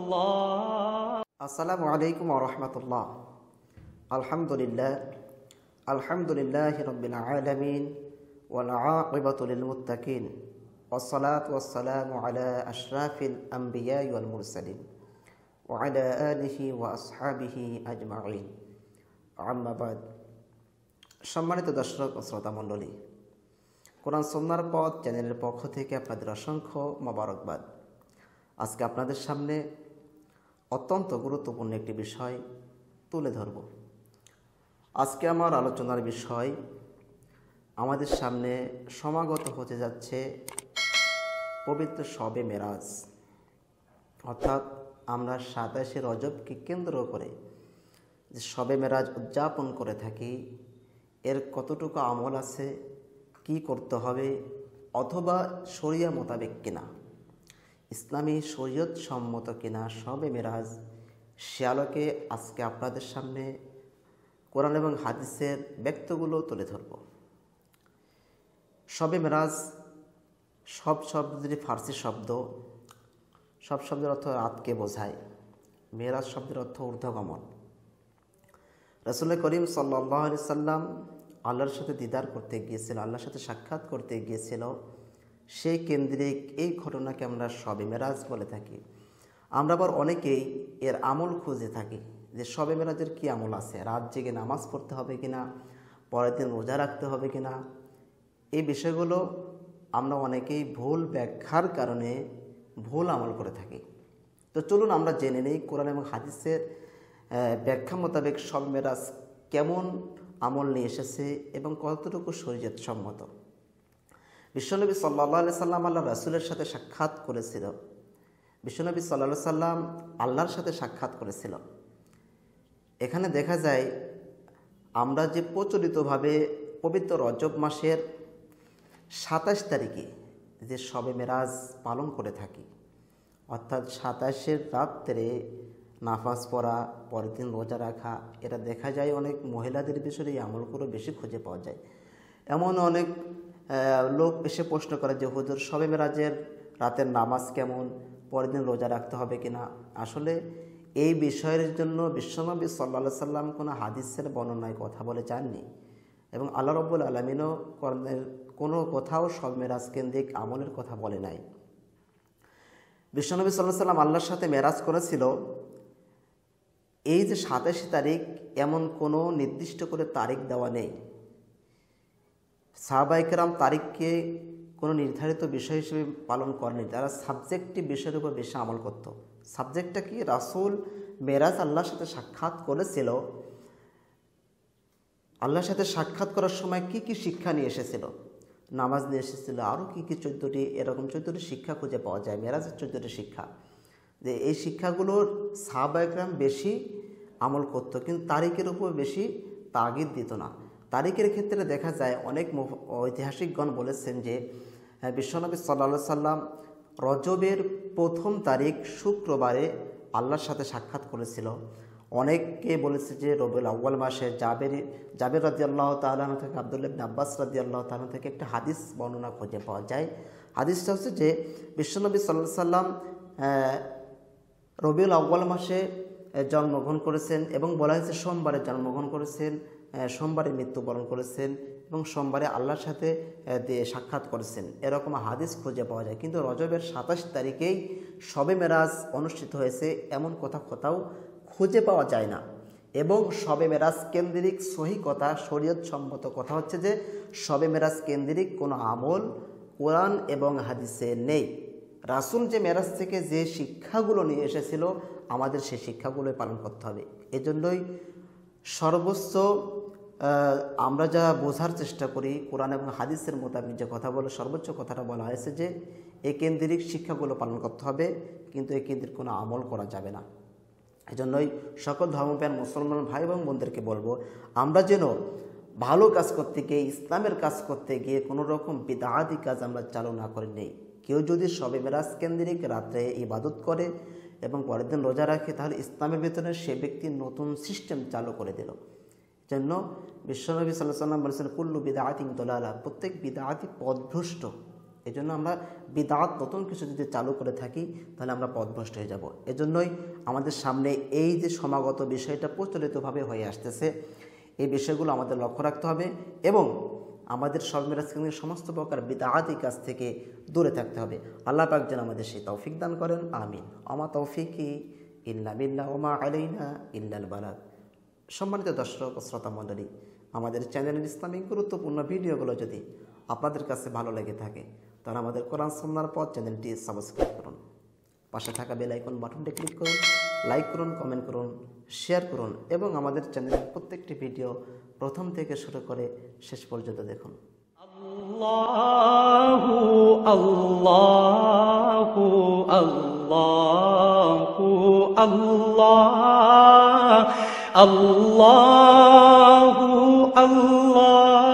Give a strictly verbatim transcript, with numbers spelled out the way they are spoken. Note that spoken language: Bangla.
الله. আসসালামু আলাইকুম ওয়া রাহমাতুল্লাহ। আলহামদুলিল্লাহ আলহামদুলিল্লাহি রাব্বিল আলামিন ওয়াল আকিবাতু লিল মুত্তাকিন ওয়াসসালাতু ওয়াসসালামু আলা আশরাফিল আমবিয়া ওয়াল মুরসালিন ওয়া আলা আলিহি ওয়া আসহাবিহি আজমাইন। আম্মা বাদ। সম্মানিত দর্শক ও শ্রোতা মণ্ডলী, কোরআন সুন্নাহর পথ চ্যানেলের পক্ষ থেকে আপনাদের অসংখ্য মোবারকবাদ। আজকে আপনাদের সামনে অত্যন্ত গুরুত্বপূর্ণ একটি বিষয় তুলে ধরব। আজকে আমার আলোচনার বিষয়, আমাদের সামনে সমাগত হতে যাচ্ছে পবিত্র শবে মেরাজ, অর্থাৎ আমরা সাতাশে রজবকে কেন্দ্র করে যে শবে মেরাজ উদযাপন করে থাকি, এর কতটুকু আমল আছে, কি করতে হবে, অথবা শরিয়া মোতাবেক কিনা, ইসলামী শরীয়ত সম্মত কিনা শবে মেরাজ, সে আলোকে আজকে আপনাদের সামনে কোরআন এবং হাদিসের ব্যক্তগুলো তুলে ধরব। শবে মেরাজ সব শব্দটি ফার্সি শব্দ, সব শব্দের অর্থ রাতকে বোঝায়। মেরাজ শব্দের অর্থ ঊর্ধ্বগমন। রাসূল করিম সাল্লাল্লাহু আলাইহি সাল্লাম আল্লাহর সাথে দিদার করতে গিয়েছিল, আল্লাহর সাথে সাক্ষাৎ করতে গিয়েছিল, সেই কেন্দ্রিক এই ঘটনাকে আমরা শবে মেরাজ বলে থাকি। আমরা আবার অনেকেই এর আমল খুঁজে থাকি যে শবে মেরাজের কী আমল আছে, রাত জেগে নামাজ পড়তে হবে কিনা, পরের দিন রোজা রাখতে হবে কিনা, এই বিষয়গুলো আমরা অনেকেই ভুল ব্যাখ্যার কারণে ভুল আমল করে থাকি। তো চলুন আমরা জেনে নিই কোরআন এবং হাদিসের ব্যাখ্যা মোতাবেক শবে মেরাজ কেমন আমল নিয়ে এসেছে এবং কতটুকু শরীয়ত সম্মত। বিশ্বনবী সাল্লাল্লাহু আলাইহি সাল্লাম আল্লাহ রাসূলের সাথে সাক্ষাৎ করেছিল। বিশ্বনবী সাল্লাল্লাহু আলাইহি সাল্লাম আল্লাহর সাথে সাক্ষাৎ করেছিল। এখানে দেখা যায় আমরা যে প্রচলিতভাবে পবিত্র রজব মাসের সাতাশ তারিখে যে শবে মেরাজ পালন করে থাকি, অর্থাৎ সাতাশের রাত্রে নামাজ পড়া, পরের দিন রোজা রাখা, এটা দেখা যায় অনেক মহিলাদের বিষয়ে এই আমলগুলো বেশি খুঁজে পাওয়া যায়। এমন অনেক লোক এসে প্রশ্ন করে যে হুজুর শবে মেরাজের রাতের নামাজ কেমন, পরের দিন রোজা রাখতে হবে কিনা। আসলে এই বিষয়ের জন্য বিশ্বনবী সাল্লাল্লাহু আলাইহি সাল্লাম কোনো হাদিসের বর্ণনায় কথা বলে যাননি, এবং আল্লাহ রাব্বুল আলামিনও কোনো কোথাও শবে মেরাজ কেন্দ্রিক আমলের কথা বলে নাই। বিশ্বনবী সাল্লাল্লাহু আলাইহি সাল্লাম আল্লাহর সাথে মেরাজ করেছিল এই যে সাতাশে তারিখ, এমন কোনো নির্দিষ্ট করে তারিখ দেওয়া নেই। সাহাবায়ে কেরাম তারিখকে কোনো নির্ধারিত বিষয় হিসেবে পালন করেনি, তারা সাবজেক্টিভ বিষয়ের উপর বেশি আমল করত। সাবজেক্টটা কি? রাসূল মেরাজ আল্লাহর সাথে সাক্ষাৎ করেছিল, আল্লাহর সাথে সাক্ষাৎ করার সময় কি কি শিক্ষা নিয়ে এসেছিল, নামাজ নিয়ে এসেছিল, আরও কী কী চোদ্দোটি, এরকম চোদ্দোটি শিক্ষা খুঁজে পাওয়া যায় মেরাজের চোদ্দোটি শিক্ষা। যে এই শিক্ষাগুলোর সাহাবায়ে কেরাম বেশি আমল করত, কিন্তু তারিখের উপর বেশি তাগিদ দিত না। তারিখের ক্ষেত্রে দেখা যায় অনেক ঐতিহাসিকগণ বলেছেন যে বিশ্বনবী সাল্লাল্লাহু আলাইহি সাল্লাম রজবের প্রথম তারিখ শুক্রবারে আল্লাহর সাথে সাক্ষাৎ করেছিল। অনেকে বলেছে যে রবিউল আউয়াল মাসে জাবের জাবের রাদিয়াল্লাহু তাআলা আনহু থেকে, আব্দুল্লাহ ইবনে আব্বাস রাদিয়াল্লাহু তাআলা থেকে একটা হাদিস বর্ণনা খুঁজে পাওয়া যায়। হাদিসটা হচ্ছে যে বিশ্বনবী সাল্লাল্লাহু আলাইহি সাল্লাম রবিউল আউয়াল মাসে জন্মগ্রহণ করেছেন, এবং বলা হয়েছে সোমবারে জন্মগ্রহণ করেছেন, সোমবারে মৃত্যুবরণ করেছেন, এবং সোমবারে আল্লাহর সাথে সাক্ষাৎ করেছেন, এরকম হাদিস খুঁজে পাওয়া যায়। কিন্তু রজবের সাতাশ তারিখেই শবে মেরাজ অনুষ্ঠিত হয়েছে এমন কথা কোথাও খুঁজে পাওয়া যায় না। এবং শবে মেরাজ কেন্দ্রিক সহি কথা, শরীয়ত সম্মত কথা হচ্ছে যে শবে মেরাজ কেন্দ্রিক কোনো আমল কোরআন এবং হাদিসে নেই। রাসূল যে মেরাজ থেকে যে শিক্ষাগুলো নিয়ে এসেছিল, আমাদের সেই শিক্ষাগুলোই পালন করতে হবে। এজন্যই সর্বোচ্চ আমরা যা বোঝার চেষ্টা করি কোরআন এবং হাদিসের মোতাবেক যে কথা বলে, সর্বোচ্চ কথাটা বলা হয়েছে যে এই কেন্দ্রিক শিক্ষাগুলো পালন করতে হবে, কিন্তু এই কেন্দ্রিক কোনো আমল করা যাবে না। এজন্যই সকল ধর্মপ্রাণ মুসলমান ভাই এবং বোনদেরকে বলবো, আমরা যেন ভালো কাজ করতে গিয়ে, ইসলামের কাজ করতে গিয়ে কোনো রকম বিদআতি কাজ আমরা চালু না করে নেই। কেউ যদি শবে মেরাজ কেন্দ্রিক রাত্রে ইবাদত করে এবং পরের দিন রোজা রাখে, তাহলে ইসলামের ভিতরে সে ব্যক্তি নতুন সিস্টেম চালু করে দিল। জন্য বিশ্বনবী সাল্লাল্লাহু আলাইহি ওয়াসাল্লাম বলেছেন কুল্লু বিদআতিন দালালা, প্রত্যেক বিদআতি পথভ্রষ্ট। এই জন্য আমরা বিদআত নতুন কিছু যদি চালু করে থাকি তাহলে আমরা পথভ্রষ্ট হয়ে যাব। এজন্যই আমাদের সামনে এই যে সমাগত বিষয়টা প্রচলিতভাবে হয়ে আসতেছে, এই বিষয়গুলো আমাদের লক্ষ্য রাখতে হবে এবং আমাদের সর্বমেরাজ সমস্ত প্রকার বিদআতি কাজ থেকে দূরে থাকতে হবে। আল্লাহ পাক যেন আমাদের সেই তৌফিক দান করেন, আমিন। আমা তৌফিকি ইল্লা বিল্লাহ ওয়া মা আলাইনা ইল্লাল বালাগ। সম্মানিত দর্শক ও শ্রোতা মণ্ডলী, আমাদের চ্যানেলের ইসলামিক গুরুত্বপূর্ণ ভিডিওগুলো যদি আপনাদের কাছে ভালো লেগে থাকে তাহলে আমাদের কোরআন সুন্নাহর পথ চ্যানেলটি সাবস্ক্রাইব করুন, পাশে থাকা বেল আইকন বাটনটি ক্লিক করুন, লাইক করুন, কমেন্ট করুন, শেয়ার করুন এবং আমাদের চ্যানেলের প্রত্যেকটি ভিডিও প্রথম থেকে শুরু করে শেষ পর্যন্ত দেখুন। আল্লাহু আল্লাহু আল্লাহু আল্লাহ আল্লাহু আল্লাহ